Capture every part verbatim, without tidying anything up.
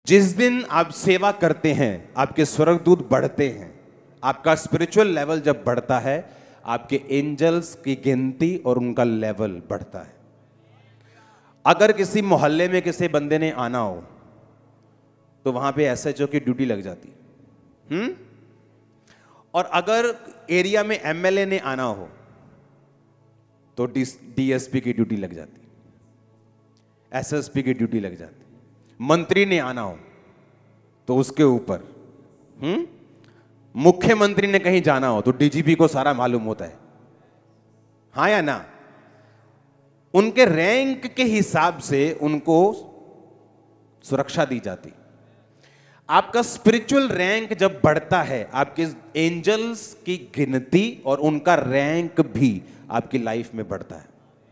जिस दिन आप सेवा करते हैं आपके स्वर्गदूत बढ़ते हैं। आपका स्पिरिचुअल लेवल जब बढ़ता है आपके एंजल्स की गिनती और उनका लेवल बढ़ता है। अगर किसी मोहल्ले में किसी बंदे ने आना हो तो वहां पे एसएचओ की ड्यूटी लग जाती हम्म और अगर एरिया में एमएलए ने आना हो तो डीएसपी की ड्यूटी लग जाती, एसएसपी की ड्यूटी लग जाती। मंत्री ने आना हो तो उसके ऊपर हम्म मुख्यमंत्री ने कहीं जाना हो तो डीजीपी को सारा मालूम होता है, हाँ या ना। उनके रैंक के हिसाब से उनको सुरक्षा दी जाती। आपका स्पिरिचुअल रैंक जब बढ़ता है आपके एंजल्स की गिनती और उनका रैंक भी आपकी लाइफ में बढ़ता है।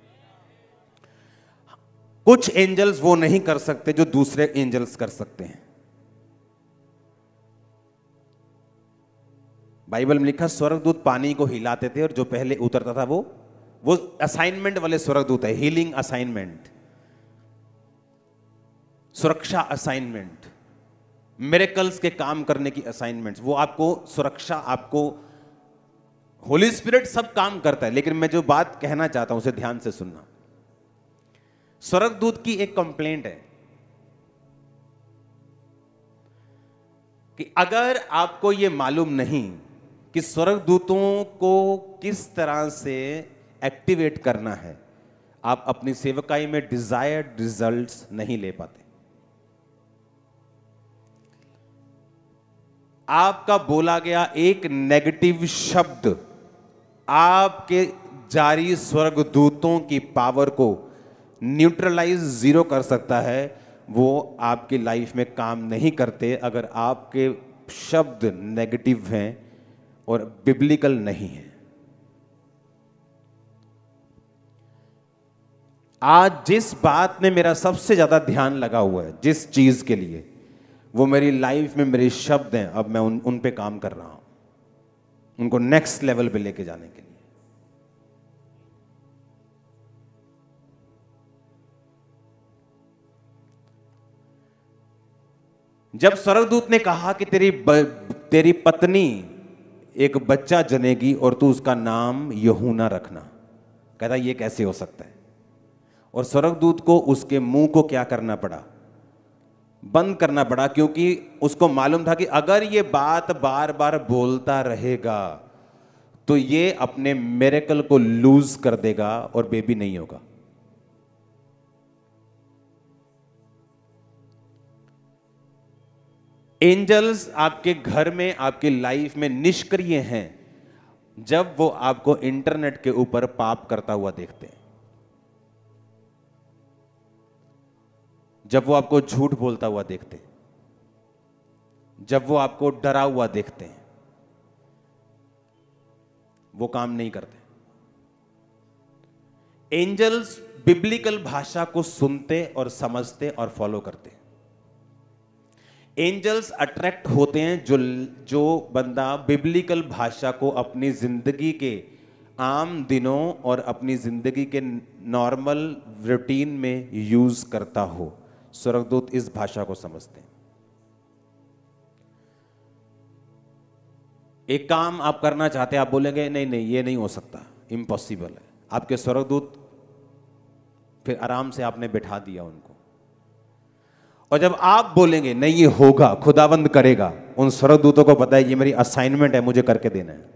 कुछ एंजल्स वो नहीं कर सकते जो दूसरे एंजल्स कर सकते हैं। बाइबल में लिखा स्वर्गदूत पानी को हिलाते थे और जो पहले उतरता था वो वो असाइनमेंट वाले स्वर्गदूत है, हीलिंग असाइनमेंट, सुरक्षा असाइनमेंट, मिरेकल्स के काम करने की असाइनमेंट्स। वो आपको सुरक्षा, आपको होली स्पिरिट सब काम करता है। लेकिन मैं जो बात कहना चाहता हूं उसे ध्यान से सुनना। स्वर्गदूत की एक कंप्लेंट है कि अगर आपको यह मालूम नहीं कि स्वर्गदूतों को किस तरह से एक्टिवेट करना है, आप अपनी सेवकाई में डिजायर्ड रिजल्ट्स नहीं ले पाते। आपका बोला गया एक नेगेटिव शब्द आपके जारी स्वर्गदूतों की पावर को न्यूट्रलाइज जीरो कर सकता है। वो आपकी लाइफ में काम नहीं करते अगर आपके शब्द नेगेटिव हैं और बिब्लिकल नहीं है। आज जिस बात ने मेरा सबसे ज्यादा ध्यान लगा हुआ है, जिस चीज के लिए, वो मेरी लाइफ में मेरे शब्द हैं। अब मैं उन उन पे काम कर रहा हूं, उनको नेक्स्ट लेवल पे लेके जाने के लिए। जब स्वर्गदूत ने कहा कि तेरी ब, तेरी पत्नी एक बच्चा जनेगी और तू उसका नाम यूहन्ना रखना, कहता ये कैसे हो सकता है। और स्वर्गदूत को उसके मुंह को क्या करना पड़ा, बंद करना पड़ा, क्योंकि उसको मालूम था कि अगर ये बात बार बार बोलता रहेगा तो ये अपने मिरेकल को लूज कर देगा और बेबी नहीं होगा। एंजल्स आपके घर में, आपकी लाइफ में निष्क्रिय हैं जब वो आपको इंटरनेट के ऊपर पाप करता हुआ देखते हैं, जब वो आपको झूठ बोलता हुआ देखते हैं, जब वो आपको डरा हुआ देखते हैं। वो काम नहीं करते। एंजल्स बिब्लिकल भाषा को सुनते और समझते और फॉलो करते हैं। एंजल्स अट्रैक्ट होते हैं जो जो बंदा बिब्लिकल भाषा को अपनी जिंदगी के आम दिनों और अपनी जिंदगी के नॉर्मल रूटीन में यूज करता हो। स्वर्गदूत इस भाषा को समझते हैं। एक काम आप करना चाहते हैं, आप बोलेंगे नहीं नहीं ये नहीं हो सकता, इम्पॉसिबल है। आपके स्वर्गदूत फिर आराम से आपने बैठा दिया उनको, और जब आप बोलेंगे नहीं ये होगा, खुदावंद करेगा, उन स्वर्गदूतों को पता है ये मेरी असाइनमेंट है, मुझे करके देना है।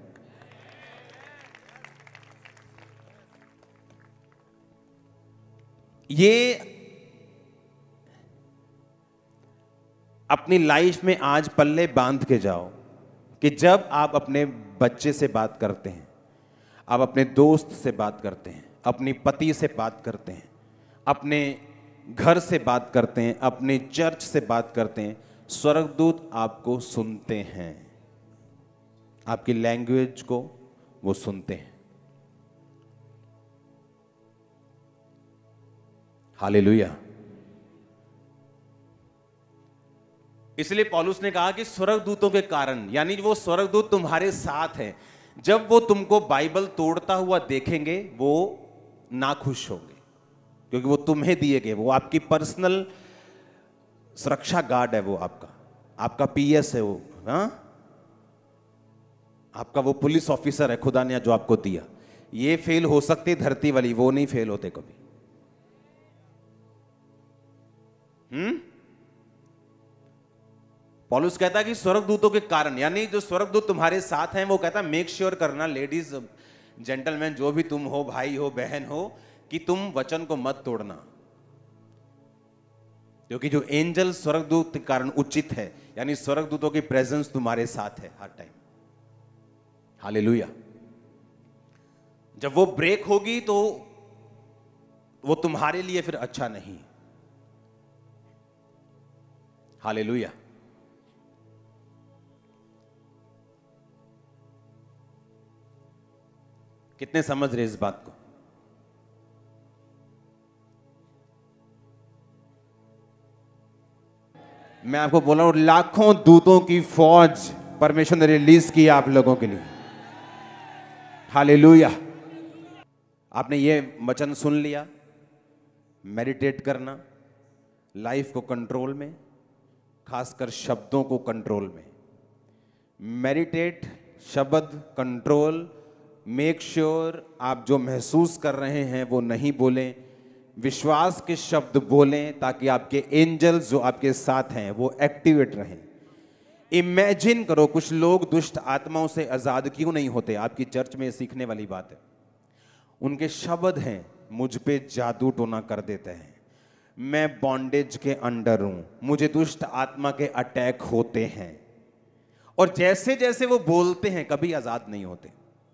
ये अपनी लाइफ में आज पल्ले बांध के जाओ कि जब आप अपने बच्चे से बात करते हैं, आप अपने दोस्त से बात करते हैं, अपनी पति से बात करते हैं, अपने घर से बात करते हैं, अपने चर्च से बात करते हैं, स्वर्गदूत आपको सुनते हैं, आपकी लैंग्वेज को वो सुनते हैं। हालेलुया। इसलिए पौलुस ने कहा कि स्वर्गदूतों के कारण, यानी वो स्वर्गदूत तुम्हारे साथ हैं, जब वो तुमको बाइबल तोड़ता हुआ देखेंगे वो नाखुश होंगे, क्योंकि वो तुम्हें दिए गए, वो आपकी पर्सनल सुरक्षा गार्ड है वो आपका, आपका पीएस है वो, हाँ, आपका वो पुलिस ऑफिसर है खुदा ने जो आपको दिया। ये फेल हो सकती धरती वाली, वो नहीं फेल होते कभी। हम्म पौलुस कहता है कि स्वर्गदूतों के कारण, यानी जो स्वर्गदूत तुम्हारे साथ हैं, वो कहता है मेक श्योर करना, लेडीज जेंटलमैन जो भी तुम हो, भाई हो बहन हो, कि तुम वचन को मत तोड़ना, क्योंकि जो एंजल स्वर्गदूत के कारण उचित है, यानी स्वर्गदूतों की प्रेजेंस तुम्हारे साथ है हर टाइम। हालेलुया। जब वो ब्रेक होगी तो वो तुम्हारे लिए फिर अच्छा नहीं। हालेलुया। कितने समझ रहे इस बात को? मैं आपको बोल रहा हूं, लाखों दूतों की फौज परमेश्वर ने रिलीज की आप लोगों के लिए। हालेलुया। आपने ये वचन सुन लिया, मेडिटेट करना, लाइफ को कंट्रोल में, खासकर शब्दों को कंट्रोल में। मेडिटेट, शब्द कंट्रोल, मेक श्योर आप जो महसूस कर रहे हैं वो नहीं बोलें, विश्वास के शब्द बोलें, ताकि आपके एंजल्स जो आपके साथ हैं वो एक्टिवेट रहें। इमेजिन करो, कुछ लोग दुष्ट आत्माओं से आजाद क्यों नहीं होते? आपकी चर्च में सीखने वाली बात है। उनके शब्द हैं, मुझ पे जादू टोना कर देते हैं, मैं बॉन्डेज के अंडर हूं, मुझे दुष्ट आत्मा के अटैक होते हैं, और जैसे जैसे वो बोलते हैं कभी आजाद नहीं होते।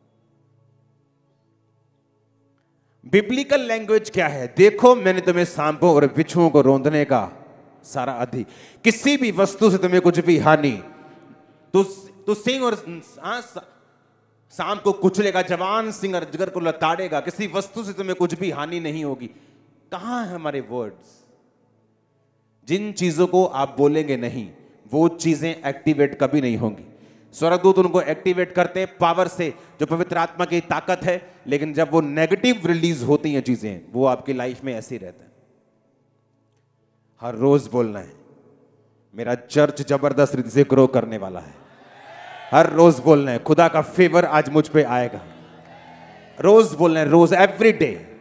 बिब्लिकल लैंग्वेज क्या है? देखो मैंने तुम्हें सांपों और बिच्छुओं को रौंदने का सारा अधि, किसी भी वस्तु से तुम्हें कुछ भी हानि, तो तो सिंह और सांप को कुचलेगा, जवान सिंह अजगर को लताड़ेगा, किसी वस्तु से तुम्हें कुछ भी हानि नहीं होगी। कहां है हमारे वर्ड्स? जिन चीजों को आप बोलेंगे नहीं, वो चीजें एक्टिवेट कभी नहीं होंगी। स्वर्गदूत उनको एक्टिवेट करते हैं पावर से, जो पवित्र आत्मा की ताकत है, लेकिन जब वो नेगेटिव रिलीज होती हैं चीजें, वो आपकी लाइफ में ऐसे ही रहता है। हर रोज बोलना है, मेरा चर्च जबरदस्त रीति से ग्रो करने वाला है। हर रोज बोलना है, खुदा का फेवर आज मुझ पे आएगा। रोज बोलना है, रोज, एवरी डे।